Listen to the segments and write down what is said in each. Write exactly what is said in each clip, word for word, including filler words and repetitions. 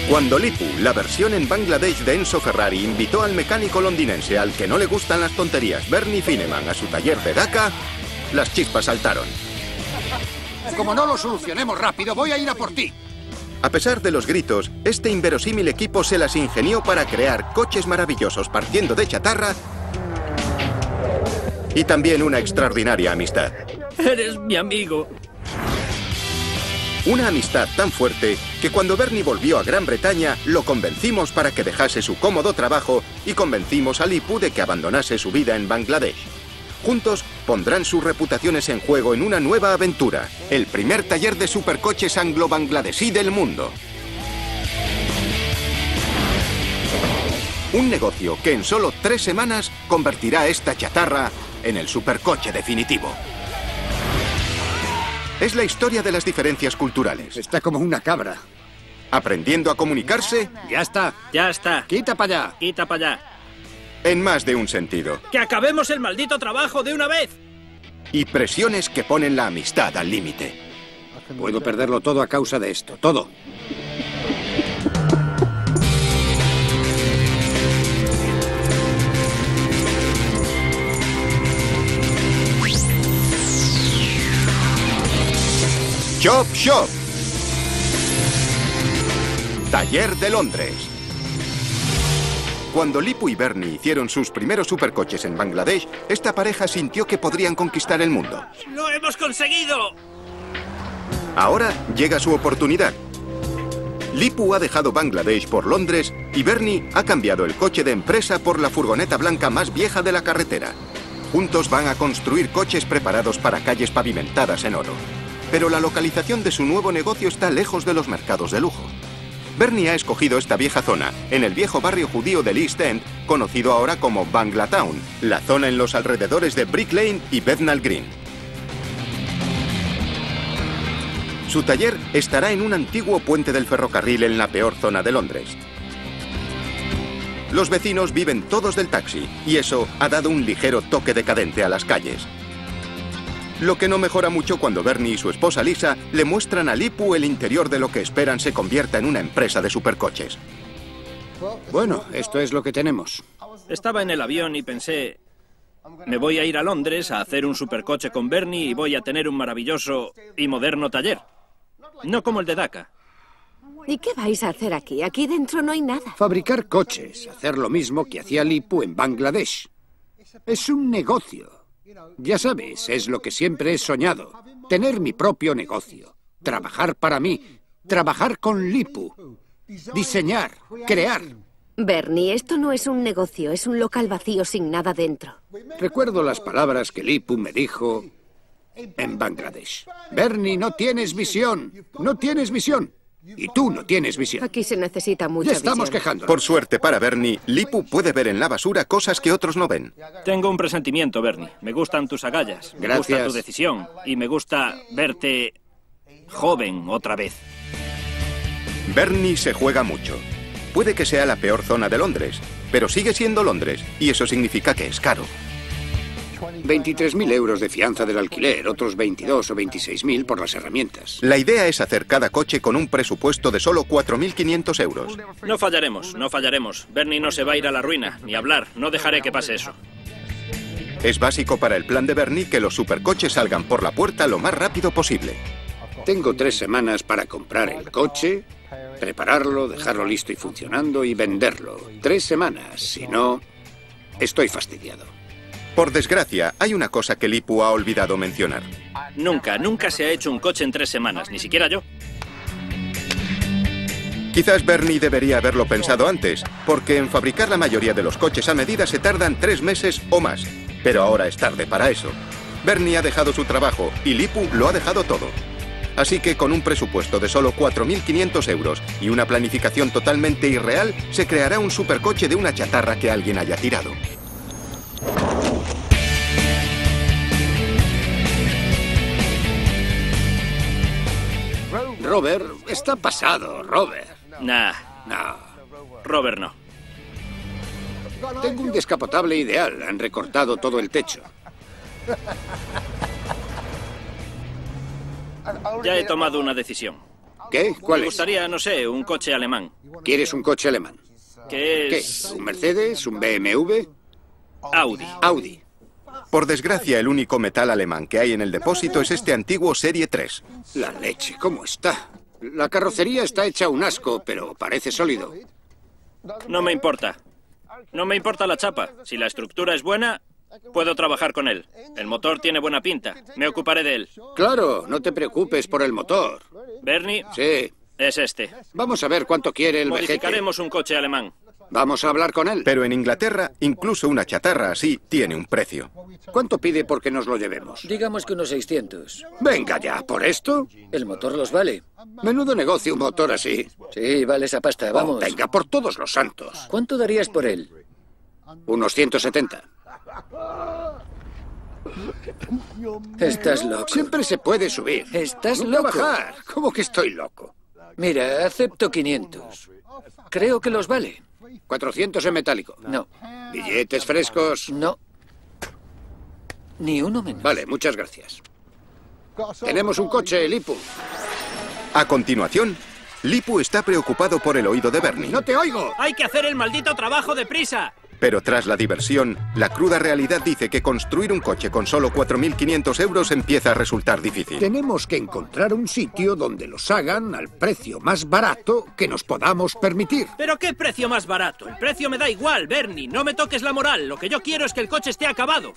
Cuando Lipu, la versión en Bangladesh de Enzo Ferrari, invitó al mecánico londinense al que no le gustan las tonterías, Bernie Fineman, a su taller de Dhaka, las chispas saltaron. Como no lo solucionemos rápido, voy a ir a por ti. A pesar de los gritos, este inverosímil equipo se las ingenió para crear coches maravillosos partiendo de chatarra y también una extraordinaria amistad. Eres mi amigo. Una amistad tan fuerte que cuando Bernie volvió a Gran Bretaña lo convencimos para que dejase su cómodo trabajo y convencimos a Lipu de que abandonase su vida en Bangladesh. Juntos pondrán sus reputaciones en juego en una nueva aventura, el primer taller de supercoches anglo-bangladesí del mundo. Un negocio que en solo tres semanas convertirá esta chatarra en el supercoche definitivo. Es la historia de las diferencias culturales. Está como una cabra. Aprendiendo a comunicarse. Ya está. Ya está. Quita para allá. Quita para allá. En más de un sentido. ¡Que acabemos el maldito trabajo de una vez! Y presiones que ponen la amistad al límite. Puedo perderlo todo a causa de esto. Todo. Chop Shop. Taller de Londres. Cuando Lipu y Bernie hicieron sus primeros supercoches en Bangladesh, esta pareja sintió que podrían conquistar el mundo. ¡Lo hemos conseguido! Ahora llega su oportunidad. Lipu ha dejado Bangladesh por Londres y Bernie ha cambiado el coche de empresa por la furgoneta blanca más vieja de la carretera. Juntos van a construir coches preparados para calles pavimentadas en oro. Pero la localización de su nuevo negocio está lejos de los mercados de lujo. Bernie ha escogido esta vieja zona, en el viejo barrio judío del East End, conocido ahora como Banglatown, la zona en los alrededores de Brick Lane y Bethnal Green. Su taller estará en un antiguo puente del ferrocarril en la peor zona de Londres. Los vecinos viven todos del taxi, y eso ha dado un ligero toque decadente a las calles. Lo que no mejora mucho cuando Bernie y su esposa Lisa le muestran a Lipu el interior de lo que esperan se convierta en una empresa de supercoches. Bueno, esto es lo que tenemos. Estaba en el avión y pensé... Me voy a ir a Londres a hacer un supercoche con Bernie y voy a tener un maravilloso y moderno taller. No como el de Dhaka. ¿Y qué vais a hacer aquí? Aquí dentro no hay nada. Fabricar coches, hacer lo mismo que hacía Lipu en Bangladesh. Es un negocio. Ya sabes, es lo que siempre he soñado. Tener mi propio negocio. Trabajar para mí. Trabajar con Lipu. Diseñar. Crear. Bernie, esto no es un negocio, es un local vacío sin nada dentro. Recuerdo las palabras que Lipu me dijo en Bangladesh. Bernie, no tienes visión. No tienes visión. Y tú no tienes visión. Aquí se necesita mucha Ya estamos visión. quejándonos. Por suerte para Bernie, Lipu puede ver en la basura cosas que otros no ven. Tengo un presentimiento, Bernie. Me gustan tus agallas. Me Gracias. gusta tu decisión. Y me gusta verte joven otra vez. Bernie se juega mucho. Puede que sea la peor zona de Londres, pero sigue siendo Londres, y eso significa que es caro. veintitrés mil euros de fianza del alquiler, otros veintidós o veintiséis mil por las herramientas. La idea es hacer cada coche con un presupuesto de solo cuatro mil quinientos euros. No fallaremos, no fallaremos. Bernie no se va a ir a la ruina, ni hablar. No dejaré que pase eso. Es básico para el plan de Bernie que los supercoches salgan por la puerta lo más rápido posible. Tengo tres semanas para comprar el coche, prepararlo, dejarlo listo y funcionando y venderlo. Tres semanas, si no, estoy fastidiado. Por desgracia, hay una cosa que Lipu ha olvidado mencionar. Nunca, nunca se ha hecho un coche en tres semanas, ni siquiera yo. Quizás Bernie debería haberlo pensado antes, porque en fabricar la mayoría de los coches a medida se tardan tres meses o más. Pero ahora es tarde para eso. Bernie ha dejado su trabajo y Lipu lo ha dejado todo. Así que con un presupuesto de solo cuatro mil quinientos euros y una planificación totalmente irreal, se creará un supercoche de una chatarra que alguien haya tirado. Robert, está pasado, Robert. Nah, No. Robert no. Tengo un descapotable ideal. Han recortado todo el techo. Ya he tomado una decisión. ¿Qué? ¿Cuál Me es? gustaría, no sé, un coche alemán. ¿Quieres un coche alemán? ¿Qué ¿Qué? es? ¿Un Mercedes? ¿Un B M W? Audi. Audi. Por desgracia, el único metal alemán que hay en el depósito es este antiguo Serie tres. La leche, ¿cómo está? La carrocería está hecha un asco, pero parece sólido. No me importa. No me importa la chapa. Si la estructura es buena, puedo trabajar con él. El motor tiene buena pinta. Me ocuparé de él. Claro, no te preocupes por el motor. Bernie, Sí. es este. Vamos a ver cuánto quiere el vejete. Modificaremos un coche alemán. Vamos a hablar con él. Pero en Inglaterra, incluso una chatarra así tiene un precio. ¿Cuánto pide porque nos lo llevemos? Digamos que unos seiscientos. Venga ya, ¿por esto? El motor los vale. Menudo negocio un motor así. Sí, vale esa pasta, Oh, vamos. venga, por todos los santos. ¿Cuánto darías por él? Unos ciento setenta. Estás loco. Siempre se puede subir. Estás Nunca loco. bajar. ¿Cómo que estoy loco? Mira, acepto quinientos. Creo que los vale. cuatrocientos en metálico. No, Billetes frescos. no. Ni uno menos. Vale, muchas gracias. Tenemos un coche, Lipu. A continuación, Lipu está preocupado por el oído de Bernie. ¡No te oigo! ¡Hay que hacer el maldito trabajo deprisa! Pero tras la diversión, la cruda realidad dice que construir un coche con solo cuatro mil quinientos euros empieza a resultar difícil. Tenemos que encontrar un sitio donde los hagan al precio más barato que nos podamos permitir. ¿Pero qué precio más barato? El precio me da igual, Bernie. No me toques la moral. Lo que yo quiero es que el coche esté acabado.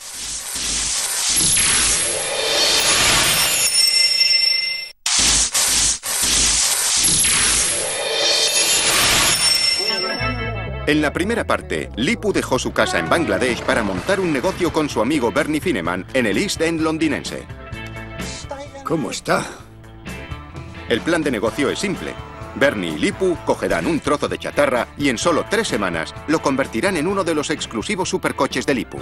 En la primera parte, Lipu dejó su casa en Bangladesh para montar un negocio con su amigo Bernie Fineman en el East End londinense. ¿Cómo está? El plan de negocio es simple. Bernie y Lipu cogerán un trozo de chatarra y en solo tres semanas lo convertirán en uno de los exclusivos supercoches de Lipu.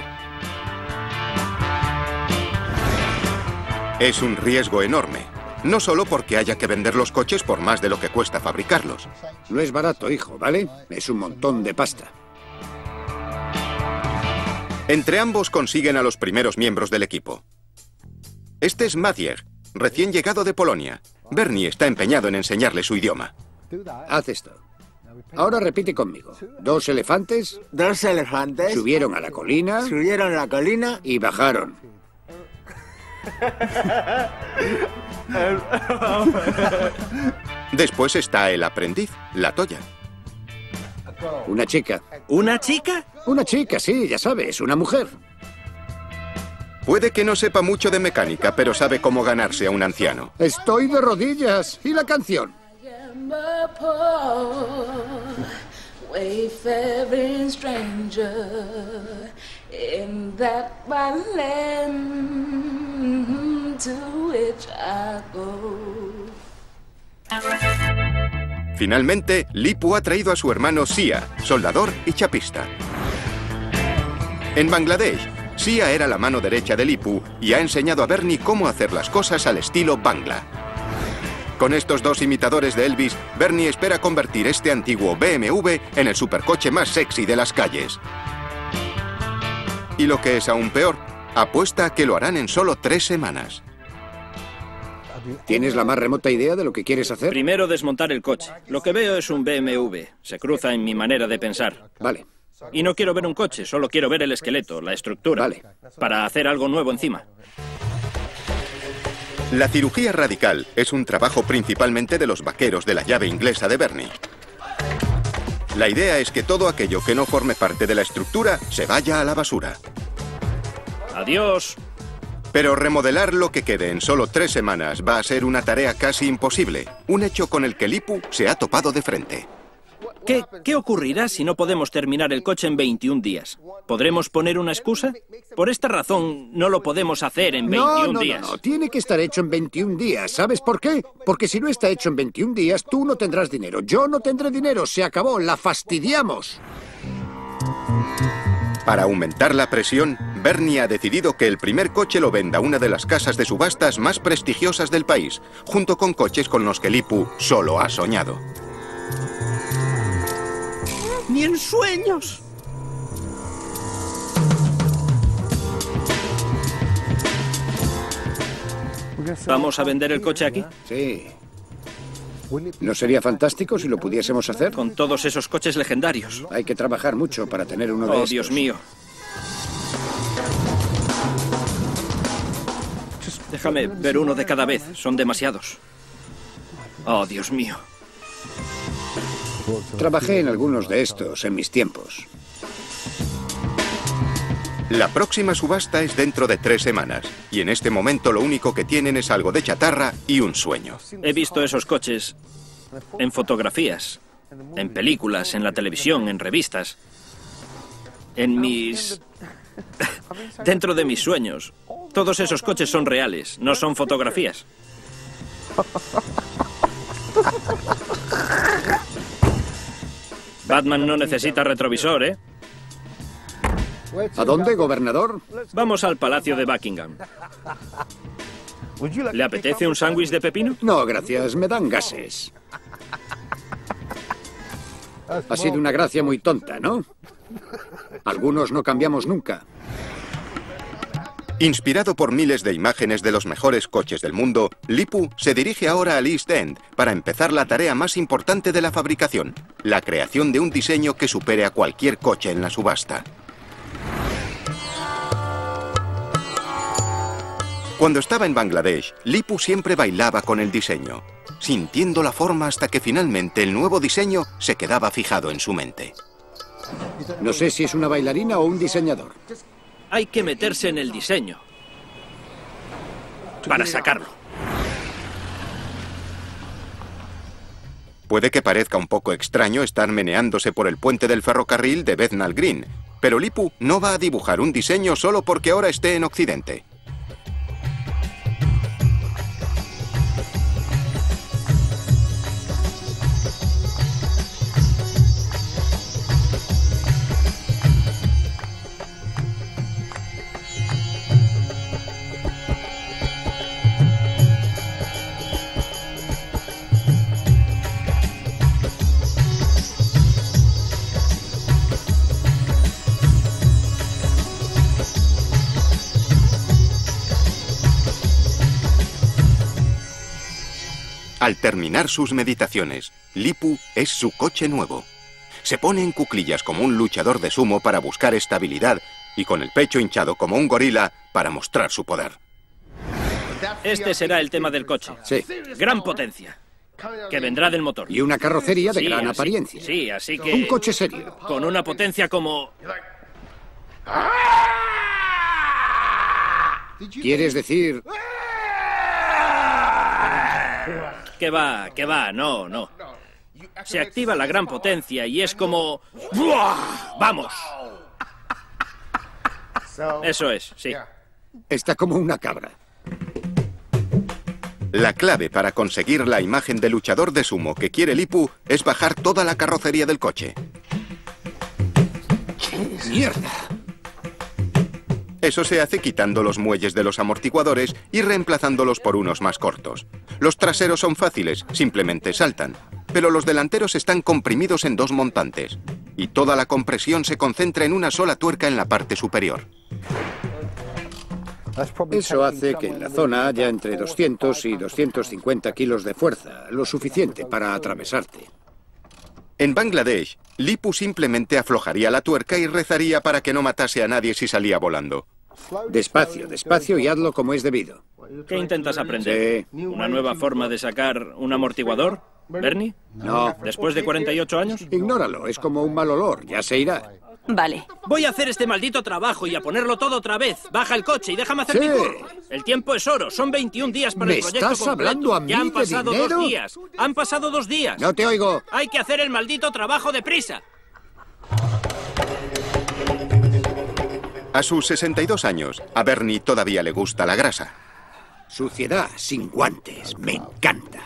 Es un riesgo enorme. No solo porque haya que vender los coches por más de lo que cuesta fabricarlos. No es barato, hijo, ¿vale? Es un montón de pasta. Entre ambos consiguen a los primeros miembros del equipo. Este es Maciej, recién llegado de Polonia. Bernie está empeñado en enseñarle su idioma. Haz esto. Ahora repite conmigo. Dos elefantes Dos elefantes subieron a la colina subieron la colina y bajaron. Después está el aprendiz, la Toya. Una chica. ¿Una chica? Una chica, sí, ya sabes, una mujer. Puede que no sepa mucho de mecánica, pero sabe cómo ganarse a un anciano. Estoy de rodillas. ¿Y la canción? Wayfaring stranger in that one land to which I go. Finalmente, Lipu ha traído a su hermano Sia, soldador y chapista. En Bangladesh, Sia era la mano derecha de Lipu y ha enseñado a Bernie cómo hacer las cosas al estilo Bangla. Con estos dos imitadores de Elvis, Bernie espera convertir este antiguo B M W en el supercoche más sexy de las calles. Y lo que es aún peor, apuesta a que lo harán en solo tres semanas. ¿Tienes la más remota idea de lo que quieres hacer? Primero desmontar el coche. Lo que veo es un B M W. Se cruza en mi manera de pensar. Vale. Y no quiero ver un coche, solo quiero ver el esqueleto, la estructura. Vale. Para hacer algo nuevo encima. La cirugía radical es un trabajo principalmente de los vaqueros de la llave inglesa de Bernie. La idea es que todo aquello que no forme parte de la estructura se vaya a la basura. Adiós. Pero remodelar lo que quede en solo tres semanas va a ser una tarea casi imposible, un hecho con el que Lipu se ha topado de frente. ¿Qué, ¿Qué ocurrirá si no podemos terminar el coche en veintiún días? ¿Podremos poner una excusa? Por esta razón no lo podemos hacer en No, veintiún no, días. no, no, tiene que estar hecho en veintiún días. ¿Sabes por qué? Porque si no está hecho en veintiún días, tú no tendrás dinero. Yo no tendré dinero. Se acabó. La fastidiamos. Para aumentar la presión, Bernie ha decidido que el primer coche lo venda una de las casas de subastas más prestigiosas del país, junto con coches con los que Lipu solo ha soñado. ¡Ni en sueños! ¿Vamos a vender el coche aquí? Sí. ¿No sería fantástico si lo pudiésemos hacer? Con todos esos coches legendarios. Hay que trabajar mucho para tener uno de Oh, estos. Dios mío. Déjame ver uno de cada vez. Son demasiados. Oh, Dios mío. Trabajé en algunos de estos en mis tiempos. La próxima subasta es dentro de tres semanas, y en este momento lo único que tienen es algo de chatarra y un sueño. He visto esos coches en fotografías, en películas, en la televisión, en revistas, en mis... dentro de mis sueños. Todos esos coches son reales, no son fotografías. Batman no necesita retrovisor, ¿eh? ¿A dónde, gobernador? Vamos al Palacio de Buckingham. ¿Le apetece un sándwich de pepino? No, gracias, me dan gases. Ha sido una gracia muy tonta, ¿no? Algunos no cambiamos nunca. Inspirado por miles de imágenes de los mejores coches del mundo, Leepu se dirige ahora al East End para empezar la tarea más importante de la fabricación, la creación de un diseño que supere a cualquier coche en la subasta. Cuando estaba en Bangladesh, Leepu siempre bailaba con el diseño, sintiendo la forma hasta que finalmente el nuevo diseño se quedaba fijado en su mente. No sé si es una bailarina o un diseñador. Hay que meterse en el diseño para sacarlo. Puede que parezca un poco extraño estar meneándose por el puente del ferrocarril de Bethnal Green, pero Leepu no va a dibujar un diseño solo porque ahora esté en Occidente. Al terminar sus meditaciones, Leepu es su coche nuevo. Se pone en cuclillas como un luchador de sumo para buscar estabilidad y con el pecho hinchado como un gorila para mostrar su poder. Este será el tema del coche. Sí. Gran potencia, que vendrá del motor. Y una carrocería de Sí, gran así- apariencia. Sí, así que... Un coche serio. Con una potencia como... ¿Quieres decir? Que va, que va, no, no. Se activa la gran potencia y es como... ¡Buah! ¡Vamos! Eso es, sí. Está como una cabra. La clave para conseguir la imagen de luchador de sumo que quiere Leepu es bajar toda la carrocería del coche. ¡Mierda! Eso se hace quitando los muelles de los amortiguadores y reemplazándolos por unos más cortos. Los traseros son fáciles, simplemente saltan, pero los delanteros están comprimidos en dos montantes, y toda la compresión se concentra en una sola tuerca en la parte superior. Eso hace que en la zona haya entre doscientos y doscientos cincuenta kilos de fuerza, lo suficiente para atravesarte. En Bangladesh, Leepu simplemente aflojaría la tuerca y rezaría para que no matase a nadie si salía volando. Despacio, despacio y hazlo como es debido. ¿Qué intentas aprender? Sí. ¿Una nueva forma de sacar un amortiguador, Bernie? No, ¿Después de cuarenta y ocho años? ignóralo, es como un mal olor, ya se irá. Vale. Voy a hacer este maldito trabajo y a ponerlo todo otra vez. Baja el coche y déjame hacer Sí. mi curro. El tiempo es oro. Son veintiún días para ¿Me el proyecto estás completo. hablando a mí Ya han de pasado dinero? dos días. Han pasado dos días. No te oigo. Hay que hacer el maldito trabajo deprisa. A sus sesenta y dos años, a Bernie todavía le gusta la grasa. Suciedad sin guantes, me encanta.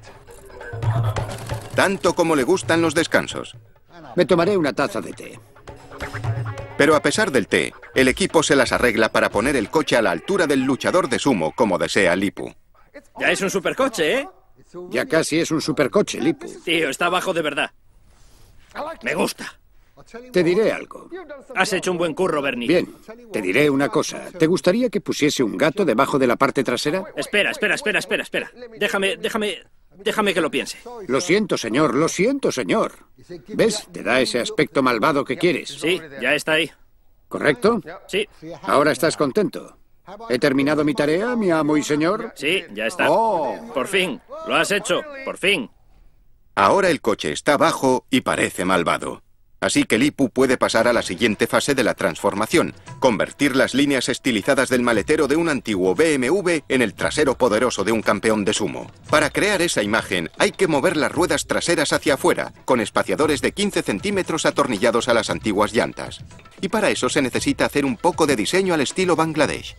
Tanto como le gustan los descansos. Me tomaré una taza de té. Pero a pesar del té, el equipo se las arregla para poner el coche a la altura del luchador de sumo, como desea Leepu. Ya es un supercoche, ¿eh? Ya casi es un supercoche, Leepu. Tío, está bajo de verdad. Me gusta. Te diré algo. Has hecho un buen curro, Bernie. Bien, te diré una cosa. ¿Te gustaría que pusiese un gato debajo de la parte trasera? Espera, espera, espera, espera, espera. Déjame, déjame... Déjame que lo piense. Lo siento, señor, lo siento, señor. ¿Ves? Te da ese aspecto malvado que quieres. Sí, ya está ahí. ¿Correcto? Sí, Ahora estás contento. ¿He terminado mi tarea, mi amo y señor? sí, ya está. ¡Oh! Por fin, lo has hecho, por fin. Ahora el coche está bajo y parece malvado. Así que Lipu puede pasar a la siguiente fase de la transformación, convertir las líneas estilizadas del maletero de un antiguo B M W en el trasero poderoso de un campeón de sumo. Para crear esa imagen hay que mover las ruedas traseras hacia afuera, con espaciadores de quince centímetros atornillados a las antiguas llantas. Y para eso se necesita hacer un poco de diseño al estilo Bangladesh.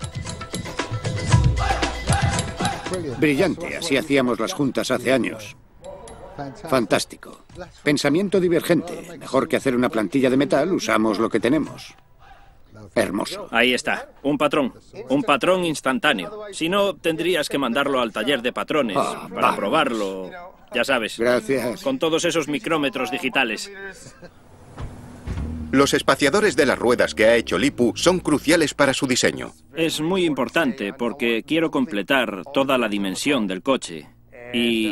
Brillante, así hacíamos las juntas hace años. Fantástico. Pensamiento divergente. Mejor que hacer una plantilla de metal, usamos lo que tenemos. Hermoso. Ahí está, un patrón. Un patrón instantáneo. Si no, tendrías que mandarlo al taller de patrones Ah, para va. probarlo. Ya sabes. Gracias. Con todos esos micrómetros digitales. Los espaciadores de las ruedas que ha hecho Lipu son cruciales para su diseño. Es muy importante porque quiero completar toda la dimensión del coche. Y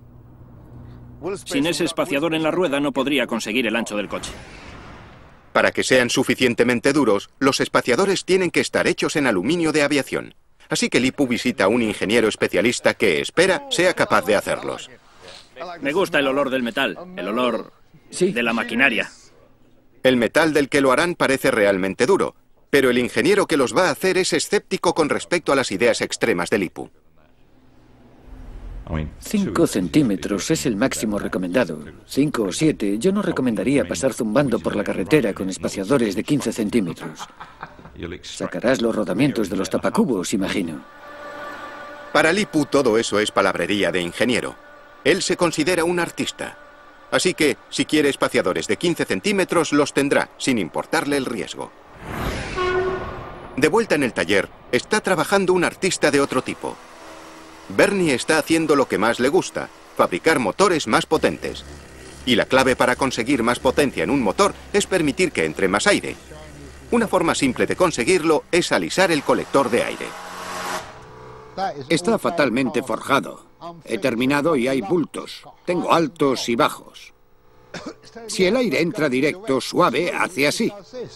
sin ese espaciador en la rueda no podría conseguir el ancho del coche. Para que sean suficientemente duros, los espaciadores tienen que estar hechos en aluminio de aviación. Así que Lipu visita a un ingeniero especialista que, espera, sea capaz de hacerlos. Me gusta el olor del metal, el olor de la maquinaria. El metal del que lo harán parece realmente duro, pero el ingeniero que los va a hacer es escéptico con respecto a las ideas extremas de Lipu. Cinco centímetros es el máximo recomendado. Cinco o siete, yo no recomendaría pasar zumbando por la carretera con espaciadores de quince centímetros. Sacarás los rodamientos de los tapacubos, imagino. Para Lipu todo eso es palabrería de ingeniero. Él se considera un artista. Así que, si quiere espaciadores de quince centímetros, los tendrá, sin importarle el riesgo. De vuelta en el taller, está trabajando un artista de otro tipo. Bernie está haciendo lo que más le gusta, fabricar motores más potentes. Y la clave para conseguir más potencia en un motor es permitir que entre más aire. Una forma simple de conseguirlo es alisar el colector de aire. Está fatalmente forjado. He terminado y hay bultos. Tengo altos y bajos. Si el aire entra directo, suave, hace así.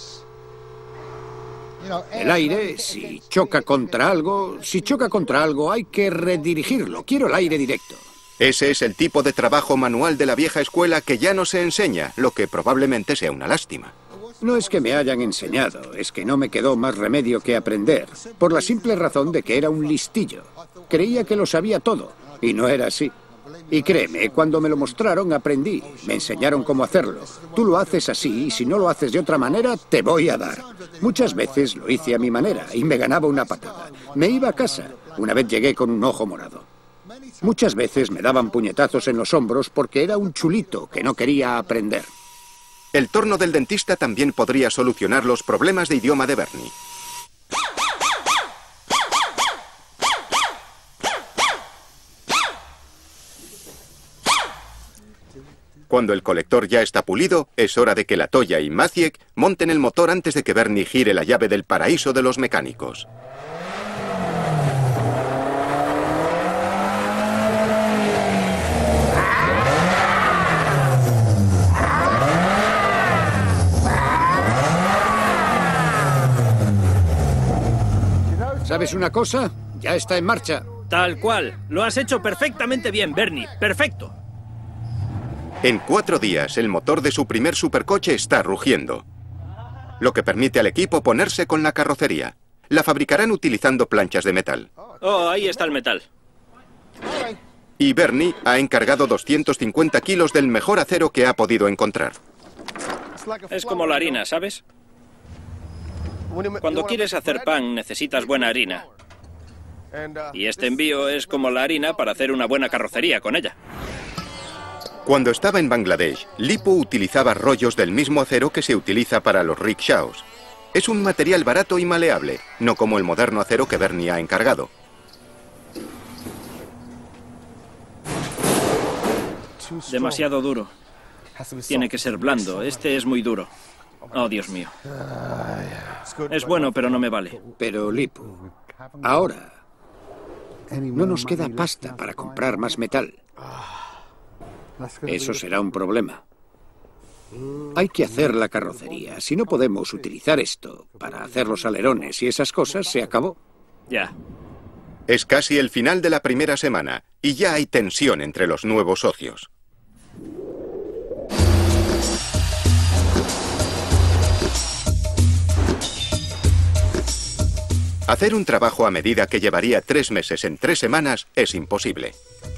El aire, si choca contra algo, si choca contra algo, hay que redirigirlo. Quiero el aire directo. Ese es el tipo de trabajo manual de la vieja escuela que ya no se enseña, lo que probablemente sea una lástima. No es que me hayan enseñado, es que no me quedó más remedio que aprender, por la simple razón de que era un listillo. Creía que lo sabía todo, y no era así. Y créeme, cuando me lo mostraron aprendí, me enseñaron cómo hacerlo. Tú lo haces así, y si no lo haces de otra manera, te voy a dar. Muchas veces lo hice a mi manera, y me ganaba una patada. Me iba a casa, una vez llegué con un ojo morado. Muchas veces me daban puñetazos en los hombros porque era un chulito que no quería aprender. El torno del dentista también podría solucionar los problemas de idioma de Bernie. Cuando el colector ya está pulido, es hora de que la Toya y Maciek monten el motor antes de que Bernie gire la llave del paraíso de los mecánicos. ¿Sabes una cosa? Ya está en marcha. Tal cual. Lo has hecho perfectamente bien, Bernie. Perfecto. En cuatro días, el motor de su primer supercoche está rugiendo, lo que permite al equipo ponerse con la carrocería. La fabricarán utilizando planchas de metal. Oh, ahí está el metal. Y Bernie ha encargado doscientos cincuenta kilos del mejor acero que ha podido encontrar. Es como la harina, ¿sabes? Cuando quieres hacer pan necesitas buena harina. Y este envío es como la harina para hacer una buena carrocería con ella. Cuando estaba en Bangladesh, Lipu utilizaba rollos del mismo acero que se utiliza para los rickshaws. Es un material barato y maleable, no como el moderno acero que Bernie ha encargado. Demasiado duro. Tiene que ser blando. Este es muy duro. Oh, Dios mío. Es bueno, pero no me vale. Pero, Lipu, ahora No nos queda pasta para comprar más metal. Eso será un problema. Hay que hacer la carrocería. Si no podemos utilizar esto para hacer los alerones y esas cosas, se acabó. Ya. Es casi el final de la primera semana y ya hay tensión entre los nuevos socios. Hacer un trabajo a medida que llevaría tres meses en tres semanas es imposible.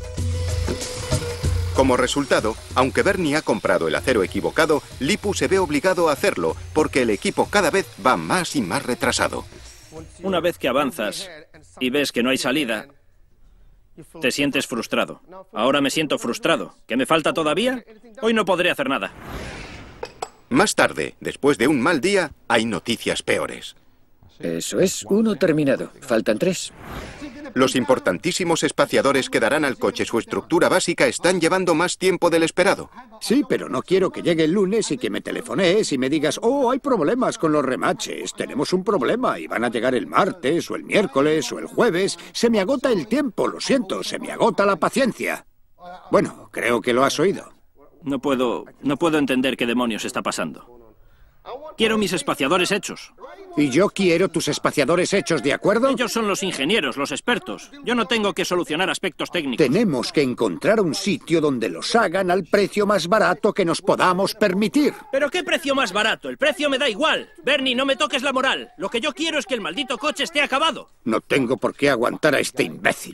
Como resultado, aunque Bernie ha comprado el acero equivocado, Lippu se ve obligado a hacerlo porque el equipo cada vez va más y más retrasado. Una vez que avanzas y ves que no hay salida, te sientes frustrado. Ahora me siento frustrado. ¿Qué me falta todavía? Hoy no podré hacer nada. Más tarde, después de un mal día, hay noticias peores. Eso es, uno terminado. Faltan tres. Los importantísimos espaciadores que darán al coche su estructura básica están llevando más tiempo del esperado. Sí, pero no quiero que llegue el lunes y que me telefonees y me digas, oh, hay problemas con los remaches, tenemos un problema y van a llegar el martes o el miércoles o el jueves. Se me agota el tiempo, lo siento, se me agota la paciencia. Bueno, creo que lo has oído. No puedo, no puedo entender qué demonios está pasando. Quiero mis espaciadores hechos. Y yo quiero tus espaciadores hechos, ¿de acuerdo? Ellos son los ingenieros, los expertos. Yo no tengo que solucionar aspectos técnicos. Tenemos que encontrar un sitio donde los hagan al precio más barato que nos podamos permitir. ¿Pero qué precio más barato? El precio me da igual. Bernie, no me toques la moral. Lo que yo quiero es que el maldito coche esté acabado. No tengo por qué aguantar a este imbécil.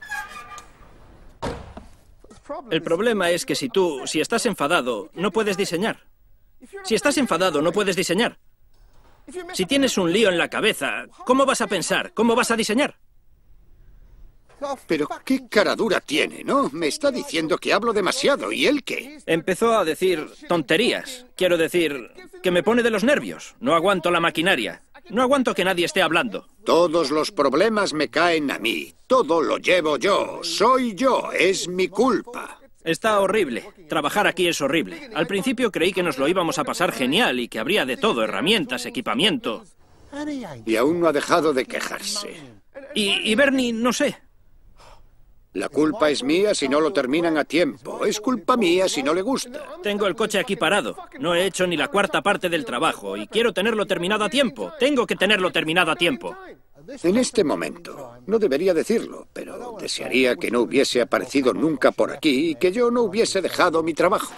El problema es que si tú, si estás enfadado, no puedes diseñar. Si estás enfadado, no puedes diseñar. Si tienes un lío en la cabeza, ¿cómo vas a pensar? ¿Cómo vas a diseñar? Pero qué caradura tiene, ¿no? Me está diciendo que hablo demasiado. ¿Y él qué? Empezó a decir tonterías. Quiero decir, que me pone de los nervios. No aguanto la maquinaria. No aguanto que nadie esté hablando. Todos los problemas me caen a mí. Todo lo llevo yo. Soy yo. Es mi culpa. Está horrible. Trabajar aquí es horrible. Al principio creí que nos lo íbamos a pasar genial y que habría de todo, herramientas, equipamiento. Y aún no ha dejado de quejarse. Y, y Bernie, no sé. La culpa es mía si no lo terminan a tiempo. Es culpa mía si no le gusta. Tengo el coche aquí parado. No he hecho ni la cuarta parte del trabajo y quiero tenerlo terminado a tiempo. Tengo que tenerlo terminado a tiempo. En este momento, no debería decirlo, pero desearía que no hubiese aparecido nunca por aquí y que yo no hubiese dejado mi trabajo.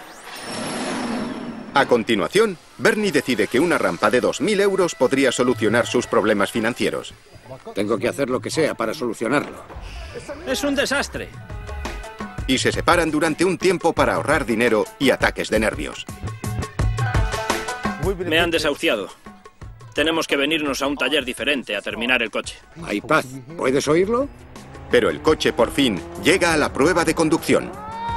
A continuación, Bernie decide que una rampa de dos mil euros podría solucionar sus problemas financieros. Tengo que hacer lo que sea para solucionarlo. Es un desastre. Y se separan durante un tiempo para ahorrar dinero y ataques de nervios. Me han desahuciado. Tenemos que venirnos a un taller diferente a terminar el coche. Hay paz. ¿Puedes oírlo? Pero el coche por fin llega a la prueba de conducción.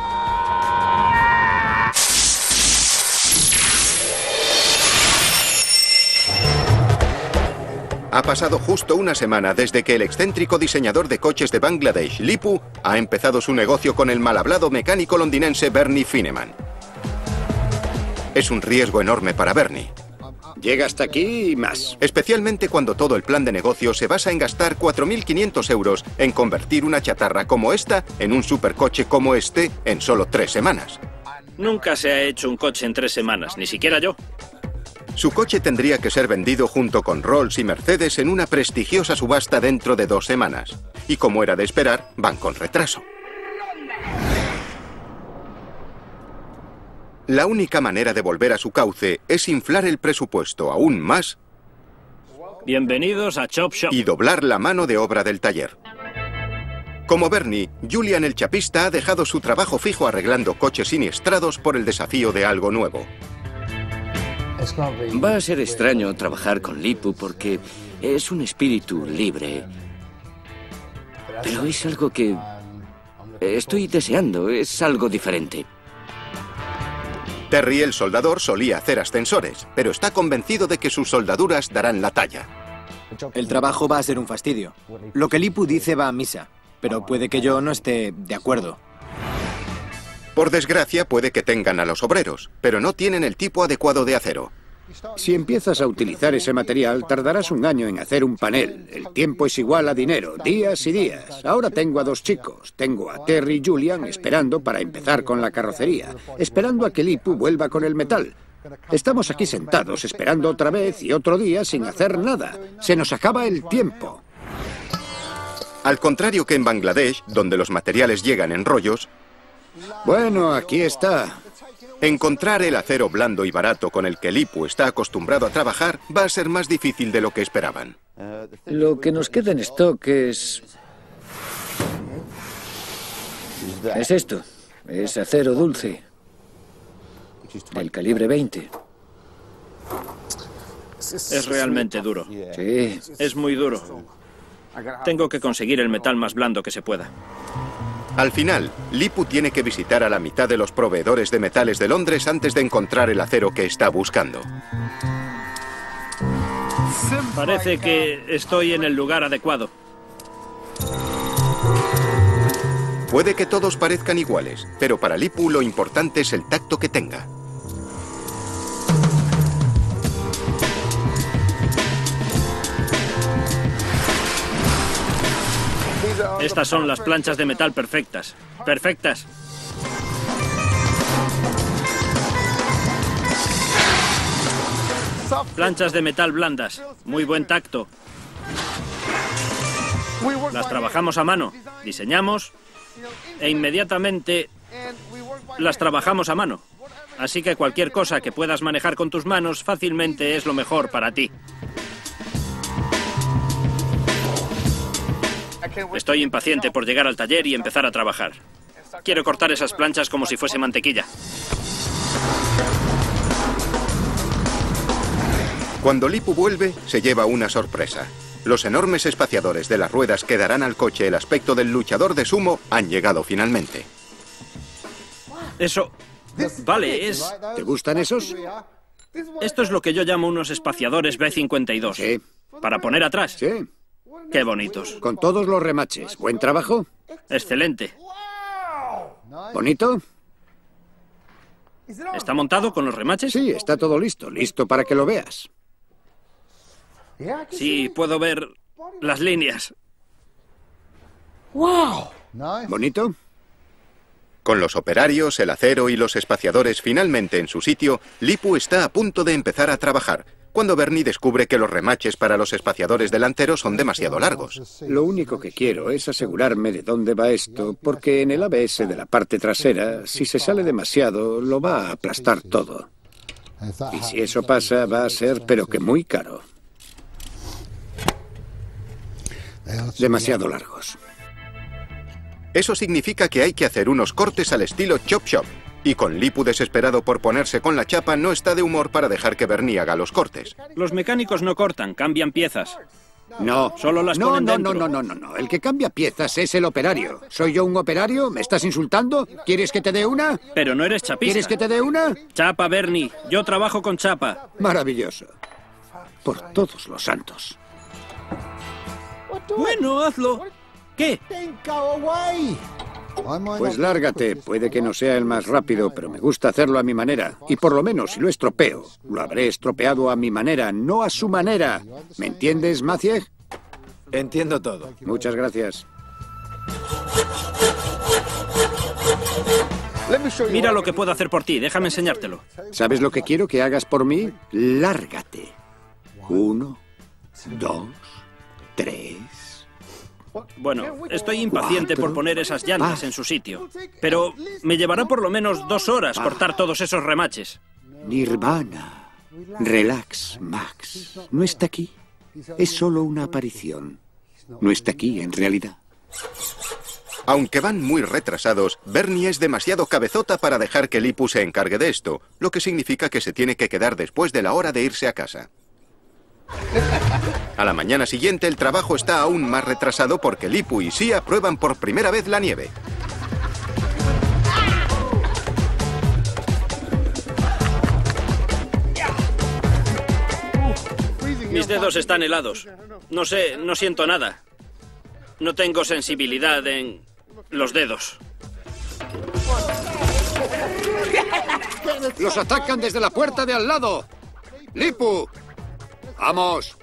Ha pasado justo una semana desde que el excéntrico diseñador de coches de Bangladesh, Lippu, ha empezado su negocio con el mal hablado mecánico londinense Bernie Fineman. Es un riesgo enorme para Bernie. Llega hasta aquí y más. Especialmente cuando todo el plan de negocio se basa en gastar cuatro mil quinientos euros en convertir una chatarra como esta en un supercoche como este en solo tres semanas. Nunca se ha hecho un coche en tres semanas, ni siquiera yo. Su coche tendría que ser vendido junto con Rolls y Mercedes en una prestigiosa subasta dentro de dos semanas. Y como era de esperar, van con retraso. La única manera de volver a su cauce es inflar el presupuesto aún más Bienvenidos a Chop Shop. y doblar la mano de obra del taller. Como Bernie, Julian el chapista ha dejado su trabajo fijo arreglando coches siniestrados por el desafío de algo nuevo. Va a ser extraño trabajar con Lippu porque es un espíritu libre. Pero es algo que estoy deseando, es algo diferente. Terry, el soldador, solía hacer ascensores, pero está convencido de que sus soldaduras darán la talla. El trabajo va a ser un fastidio. Lo que Lippu dice va a misa, pero puede que yo no esté de acuerdo. Por desgracia, puede que tengan a los obreros, pero no tienen el tipo adecuado de acero. Si empiezas a utilizar ese material, tardarás un año en hacer un panel. El tiempo es igual a dinero, días y días. Ahora tengo a dos chicos. Tengo a Terry y Julian esperando para empezar con la carrocería, esperando a que Lipu vuelva con el metal. Estamos aquí sentados esperando otra vez y otro día sin hacer nada. Se nos acaba el tiempo. Al contrario que en Bangladesh, donde los materiales llegan en rollos, bueno, aquí está. Encontrar el acero blando y barato con el que Lipu está acostumbrado a trabajar va a ser más difícil de lo que esperaban. Lo que nos queda en stock es... Es esto. Es acero dulce. Del calibre veinte. Es realmente duro. Sí. Es muy duro. Tengo que conseguir el metal más blando que se pueda. Al final, Lipu tiene que visitar a la mitad de los proveedores de metales de Londres antes de encontrar el acero que está buscando. Parece que estoy en el lugar adecuado. Puede que todos parezcan iguales, pero para Lipu lo importante es el tacto que tenga. Estas son las planchas de metal perfectas. Perfectas. Planchas de metal blandas. Muy buen tacto. Las trabajamos a mano. Diseñamos e inmediatamente las trabajamos a mano. Así que cualquier cosa que puedas manejar con tus manos fácilmente es lo mejor para ti. Estoy impaciente por llegar al taller y empezar a trabajar. Quiero cortar esas planchas como si fuese mantequilla. Cuando Lipu vuelve, se lleva una sorpresa. Los enormes espaciadores de las ruedas que darán al coche el aspecto del luchador de sumo han llegado finalmente. Eso... Vale, es... ¿Te gustan esos? Esto es lo que yo llamo unos espaciadores B cincuenta y dos. Sí. ¿Para poner atrás? Sí. Qué bonitos. Con todos los remaches. ¿Buen trabajo? Excelente. ¿Bonito? ¿Está montado con los remaches? Sí, está todo listo. Listo para que lo veas. Sí, puedo ver las líneas. ¿Bonito? Con los operarios, el acero y los espaciadores finalmente en su sitio, Lipu está a punto de empezar a trabajar, cuando Bernie descubre que los remaches para los espaciadores delanteros son demasiado largos. Lo único que quiero es asegurarme de dónde va esto, porque en el A B S de la parte trasera, si se sale demasiado, lo va a aplastar todo. Y si eso pasa, va a ser, pero que muy caro. Demasiado largos. Eso significa que hay que hacer unos cortes al estilo Chop Shop. Y con Lipu desesperado por ponerse con la chapa, no está de humor para dejar que Bernie haga los cortes. Los mecánicos no cortan, cambian piezas. No. Solo las no, ponen no, dentro. no, no, no, no. El que cambia piezas es el operario. ¿Soy yo un operario? ¿Me estás insultando? ¿Quieres que te dé una? Pero no eres chapista. ¿Quieres que te dé una? Chapa, Bernie. Yo trabajo con chapa. Maravilloso. Por todos los santos. Bueno, hazlo. ¿Qué? Pues lárgate. Puede que no sea el más rápido, pero me gusta hacerlo a mi manera. Y por lo menos, si lo estropeo, lo habré estropeado a mi manera, no a su manera. ¿Me entiendes, Maciej? Entiendo todo. Muchas gracias. Mira lo que puedo hacer por ti. Déjame enseñártelo. ¿Sabes lo que quiero que hagas por mí? Lárgate. Uno, dos, tres... Bueno, estoy impaciente Cuatro. por poner esas llantas Ah. en su sitio. Pero me llevará por lo menos dos horas cortar todos esos remaches. Nirvana. Relax, Max. No está aquí. Es solo una aparición. No está aquí, en realidad. Aunque van muy retrasados, Bernie es demasiado cabezota para dejar que Lipu se encargue de esto, lo que significa que se tiene que quedar después de la hora de irse a casa. A la mañana siguiente el trabajo está aún más retrasado porque Lipu y Sia prueban por primera vez la nieve. Mis dedos están helados. No sé, no siento nada. No tengo sensibilidad en los dedos. ¡Los atacan desde la puerta de al lado! ¡Lipu! ¡Vamos!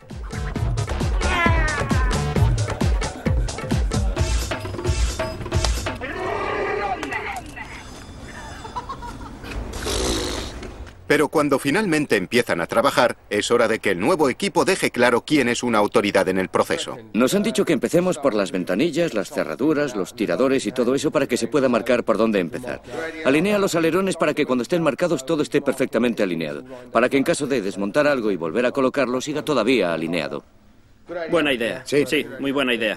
Pero cuando finalmente empiezan a trabajar, es hora de que el nuevo equipo deje claro quién es una autoridad en el proceso. Nos han dicho que empecemos por las ventanillas, las cerraduras, los tiradores y todo eso para que se pueda marcar por dónde empezar. Alinea los alerones para que cuando estén marcados todo esté perfectamente alineado, para que en caso de desmontar algo y volver a colocarlo siga todavía alineado. Buena idea. Sí. Sí, muy buena idea.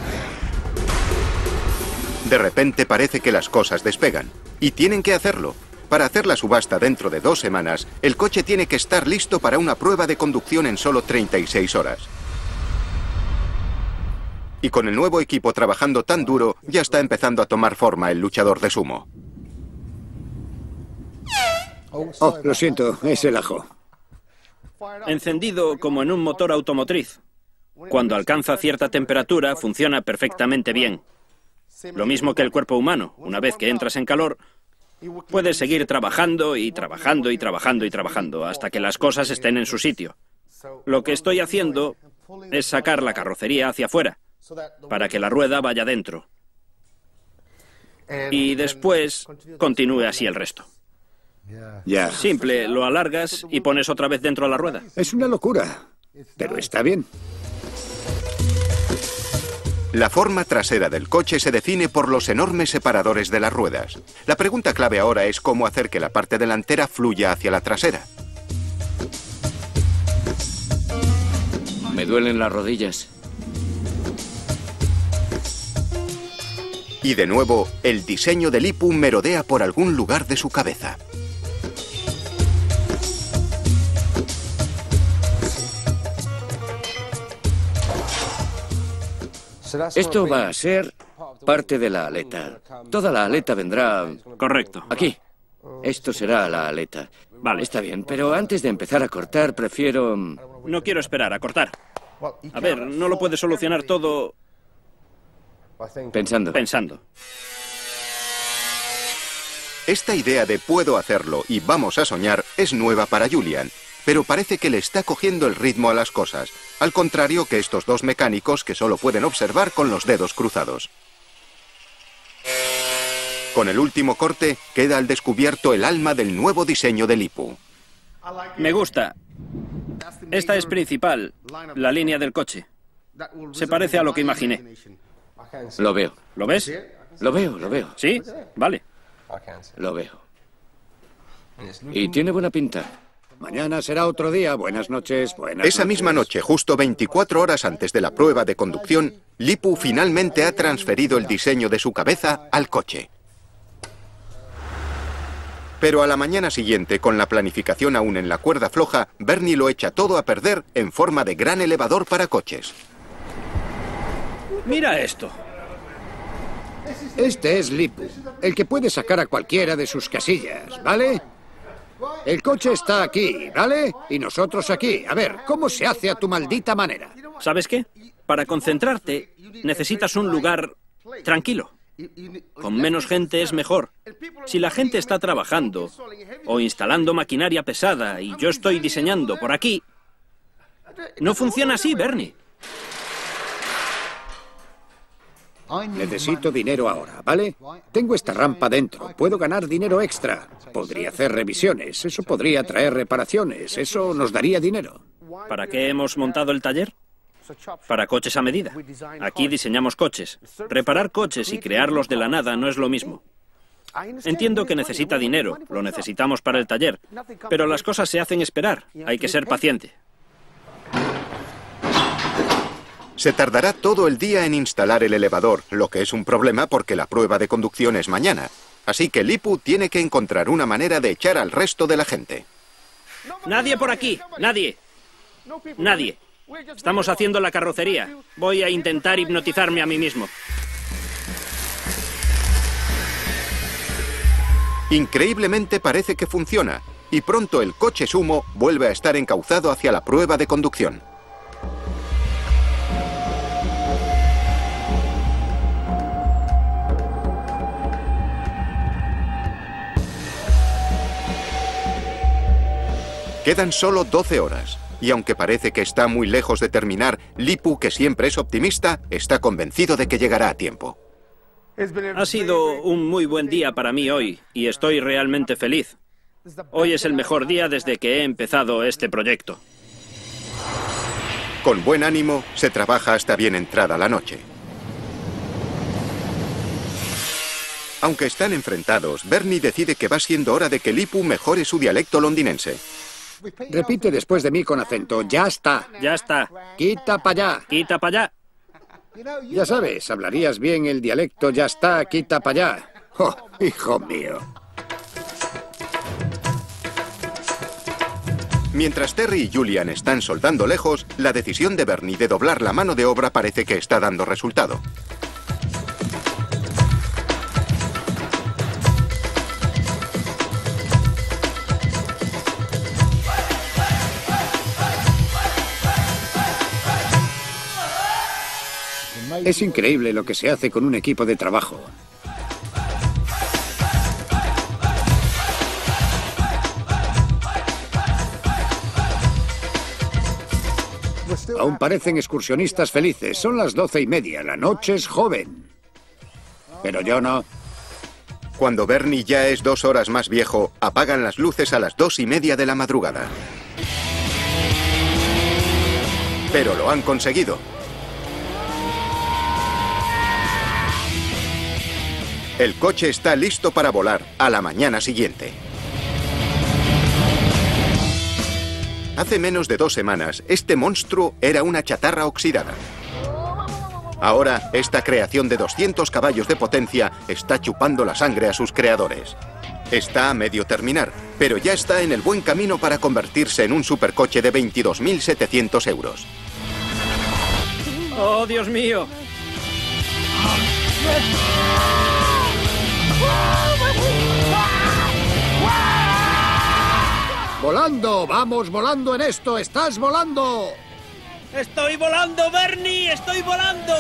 De repente parece que las cosas despegan. Y tienen que hacerlo. Para hacer la subasta dentro de dos semanas, el coche tiene que estar listo para una prueba de conducción en solo treinta y seis horas. Y con el nuevo equipo trabajando tan duro, ya está empezando a tomar forma el luchador de sumo. Oh, lo siento, es el ajo. Encendido como en un motor automotriz. Cuando alcanza cierta temperatura, funciona perfectamente bien. Lo mismo que el cuerpo humano. Una vez que entras en calor, puedes seguir trabajando y trabajando y trabajando y trabajando hasta que las cosas estén en su sitio. Lo que estoy haciendo es sacar la carrocería hacia afuera, para que la rueda vaya dentro. Y después continúe así el resto. Ya. Simple, lo alargas y pones otra vez dentro la rueda. Es una locura, pero está bien. La forma trasera del coche se define por los enormes separadores de las ruedas. La pregunta clave ahora es cómo hacer que la parte delantera fluya hacia la trasera. Me duelen las rodillas. Y de nuevo, el diseño del Lipu merodea por algún lugar de su cabeza. Esto va a ser parte de la aleta. Toda la aleta vendrá... Correcto. Aquí. Esto será la aleta. Vale. Está bien, pero antes de empezar a cortar, prefiero... No quiero esperar a cortar. A ver, no lo puedes solucionar todo Pensando. pensando. Esta idea de puedo hacerlo y vamos a soñar es nueva para Julian, pero parece que le está cogiendo el ritmo a las cosas, al contrario que estos dos mecánicos que solo pueden observar con los dedos cruzados. Con el último corte, queda al descubierto el alma del nuevo diseño del Lipu. Me gusta. Esta es principal, la línea del coche. Se parece a lo que imaginé. Lo veo. ¿Lo ves? Lo veo, lo veo. ¿Sí? Vale. Lo veo. Y tiene buena pinta. Mañana será otro día. Buenas noches, buenas Esa misma noche, justo veinticuatro horas antes de la prueba de conducción, Lipu finalmente ha transferido el diseño de su cabeza al coche. Pero a la mañana siguiente, con la planificación aún en la cuerda floja, Bernie lo echa todo a perder en forma de gran elevador para coches. Mira esto. Este es Lipu, el que puede sacar a cualquiera de sus casillas, ¿vale? El coche está aquí, ¿vale? Y nosotros aquí. A ver, ¿cómo se hace a tu maldita manera? ¿Sabes qué? Para concentrarte, necesitas un lugar tranquilo. Con menos gente es mejor. Si la gente está trabajando o instalando maquinaria pesada y yo estoy diseñando por aquí, no funciona así, Bernie. Necesito dinero ahora, ¿vale? Tengo esta rampa dentro. Puedo ganar dinero extra. Podría hacer revisiones. Eso podría traer reparaciones. Eso nos daría dinero. ¿Para qué hemos montado el taller? Para coches a medida. Aquí diseñamos coches. Reparar coches y crearlos de la nada no es lo mismo. Entiendo que necesita dinero, lo necesitamos para el taller, pero las cosas se hacen esperar. Hay que ser paciente. Se tardará todo el día en instalar el elevador, lo que es un problema porque la prueba de conducción es mañana. Así que Lipu tiene que encontrar una manera de echar al resto de la gente. Nadie por aquí, nadie. Nadie. Estamos haciendo la carrocería. Voy a intentar hipnotizarme a mí mismo. Increíblemente parece que funciona, y pronto el coche sumo vuelve a estar encauzado hacia la prueba de conducción. Quedan solo doce horas. Y aunque parece que está muy lejos de terminar, Lipu, que siempre es optimista, está convencido de que llegará a tiempo. Ha sido un muy buen día para mí hoy, y estoy realmente feliz. Hoy es el mejor día desde que he empezado este proyecto. Con buen ánimo, se trabaja hasta bien entrada la noche. Aunque están enfrentados, Bernie decide que va siendo hora de que Lipu mejore su dialecto londinense. Repite después de mí con acento. Ya está. Ya está. Quita para allá. Quita para allá. Ya sabes, hablarías bien el dialecto. Ya está, quita para allá. Oh, hijo mío. Mientras Terry y Julian están soldando lejos, la decisión de Bernie de doblar la mano de obra parece que está dando resultado. Es increíble lo que se hace con un equipo de trabajo. Aún parecen excursionistas felices. Son las doce y media. La noche es joven. Pero yo no. Cuando Bernie ya es dos horas más viejo, apagan las luces a las dos y media de la madrugada. Pero lo han conseguido. El coche está listo para volar a la mañana siguiente. Hace menos de dos semanas, este monstruo era una chatarra oxidada. Ahora, esta creación de doscientos caballos de potencia está chupando la sangre a sus creadores. Está a medio terminar, pero ya está en el buen camino para convertirse en un supercoche de veintidós mil setecientos euros. ¡Oh, Dios mío! ¡Volando! ¡Vamos volando en esto! ¡Estás volando! ¡Estoy volando, Bernie! ¡Estoy volando!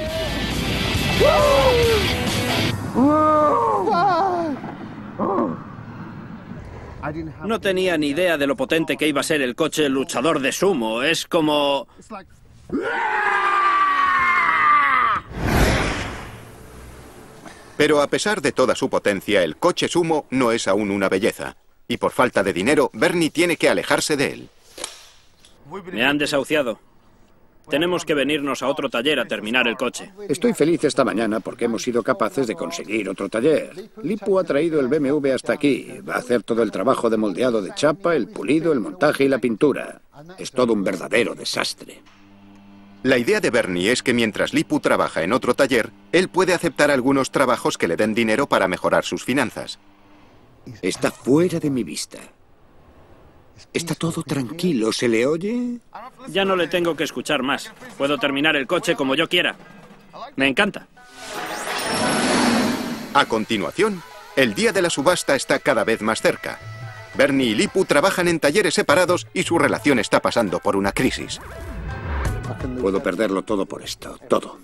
No tenía ni idea de lo potente que iba a ser el coche luchador de sumo. Es como... Pero a pesar de toda su potencia, el coche sumo no es aún una belleza. Y por falta de dinero, Bernie tiene que alejarse de él. Me han desahuciado. Tenemos que venirnos a otro taller a terminar el coche. Estoy feliz esta mañana porque hemos sido capaces de conseguir otro taller. Lipu ha traído el B M W hasta aquí. Va a hacer todo el trabajo de moldeado de chapa, el pulido, el montaje y la pintura. Es todo un verdadero desastre. La idea de Bernie es que mientras Lipu trabaja en otro taller, él puede aceptar algunos trabajos que le den dinero para mejorar sus finanzas. Está fuera de mi vista. Está todo tranquilo, ¿se le oye? Ya no le tengo que escuchar más. Puedo terminar el coche como yo quiera. Me encanta. A continuación, el día de la subasta está cada vez más cerca. Bernie y Lipu trabajan en talleres separados y su relación está pasando por una crisis. Puedo perderlo todo por esto, todo.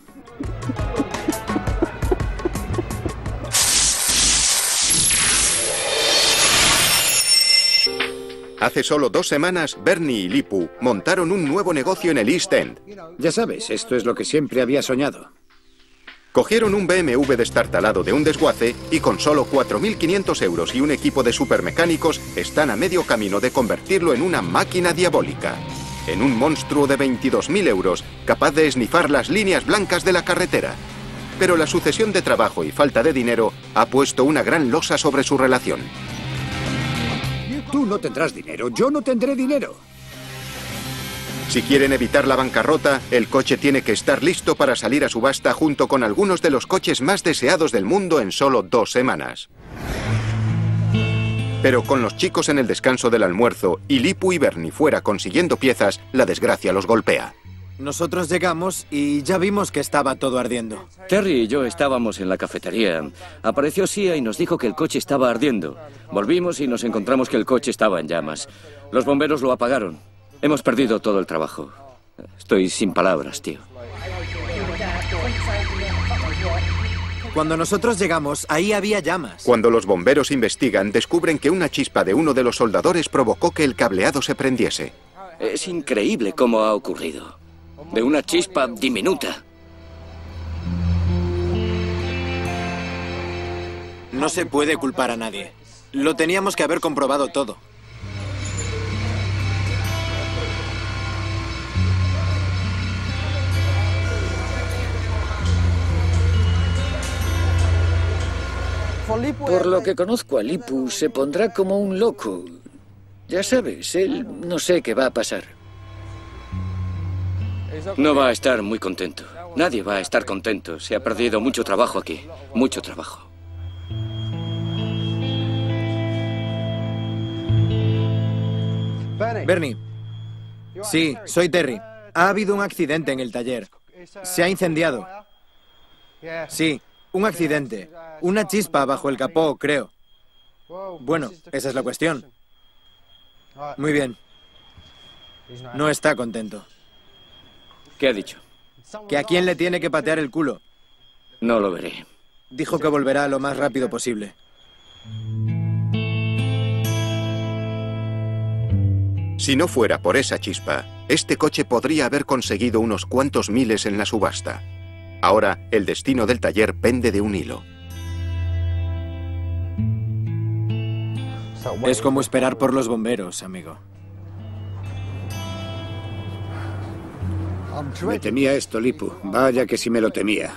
Hace solo dos semanas, Bernie y Lipu montaron un nuevo negocio en el East End. Ya sabes, esto es lo que siempre había soñado. Cogieron un B M W destartalado de un desguace y con solo cuatro mil quinientos euros y un equipo de supermecánicos están a medio camino de convertirlo en una máquina diabólica. En un monstruo de veintidós mil euros, capaz de esnifar las líneas blancas de la carretera. Pero la sucesión de trabajo y falta de dinero ha puesto una gran losa sobre su relación. Tú no tendrás dinero, yo no tendré dinero. Si quieren evitar la bancarrota, el coche tiene que estar listo para salir a subasta junto con algunos de los coches más deseados del mundo en solo dos semanas. Pero con los chicos en el descanso del almuerzo y Lipu y Bernie fuera consiguiendo piezas, la desgracia los golpea. Nosotros llegamos y ya vimos que estaba todo ardiendo. Terry y yo estábamos en la cafetería. Apareció Sia y nos dijo que el coche estaba ardiendo. Volvimos y nos encontramos que el coche estaba en llamas. Los bomberos lo apagaron. Hemos perdido todo el trabajo. Estoy sin palabras, tío. Cuando nosotros llegamos, ahí había llamas. Cuando los bomberos investigan, descubren que una chispa de uno de los soldadores provocó que el cableado se prendiese. Es increíble cómo ha ocurrido. De una chispa diminuta. No se puede culpar a nadie. Lo teníamos que haber comprobado todo. Por lo que conozco a Lipu, se pondrá como un loco. Ya sabes, él no sé qué va a pasar. No va a estar muy contento. Nadie va a estar contento. Se ha perdido mucho trabajo aquí. Mucho trabajo. Bernie. Sí, soy Terry. Ha habido un accidente en el taller. Se ha incendiado. Sí, un accidente. Una chispa bajo el capó, creo. Bueno, esa es la cuestión. Muy bien. No está contento. ¿Qué ha dicho? Que a quién le tiene que patear el culo. No lo veré. Dijo que volverá lo más rápido posible. Si no fuera por esa chispa, este coche podría haber conseguido unos cuantos miles en la subasta. Ahora, el destino del taller pende de un hilo. Es como esperar por los bomberos, amigo. Me temía esto, Lipu. Vaya que sí me lo temía.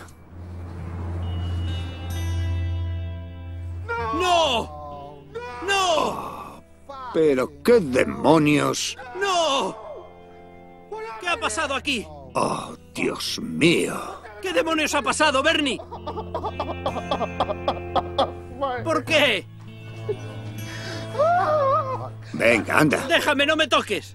¡No! ¡No! ¿Pero qué demonios? ¡No! ¿Qué ha pasado aquí? Oh, Dios mío. ¿Qué demonios ha pasado, Bernie? ¿Por qué? Venga, anda. Déjame, no me toques.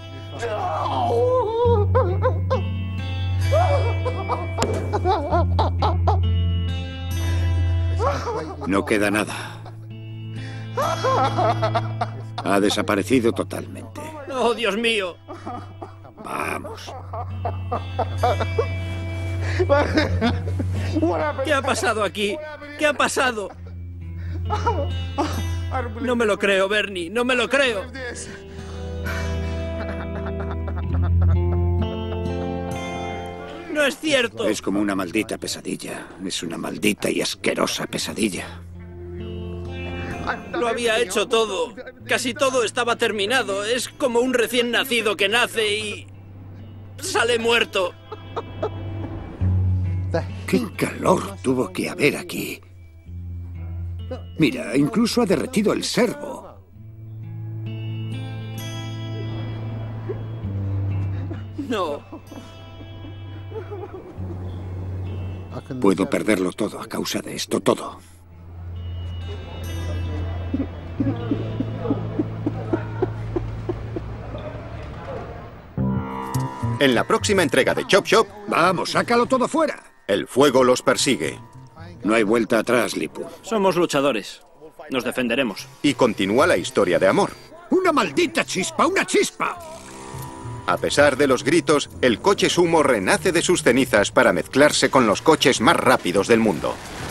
No queda nada. Ha desaparecido totalmente. ¡Oh, Dios mío! Vamos. ¿Qué ha pasado aquí? ¿Qué ha pasado? No me lo creo, Bernie, no me lo creo. No es cierto. Es como una maldita pesadilla. Es una maldita y asquerosa pesadilla. Lo había hecho todo. Casi todo estaba terminado. Es como un recién nacido que nace y sale muerto. ¡Qué calor tuvo que haber aquí! Mira, incluso ha derretido el servo. No. Puedo perderlo todo a causa de esto, todo. En la próxima entrega de Chop Shop... ¡Vamos, sácalo todo fuera! El fuego los persigue. No hay vuelta atrás, Lipu. Somos luchadores. Nos defenderemos. Y continúa la historia de amor. ¡Una maldita chispa! ¡Una chispa! A pesar de los gritos, el coche sumo renace de sus cenizas para mezclarse con los coches más rápidos del mundo.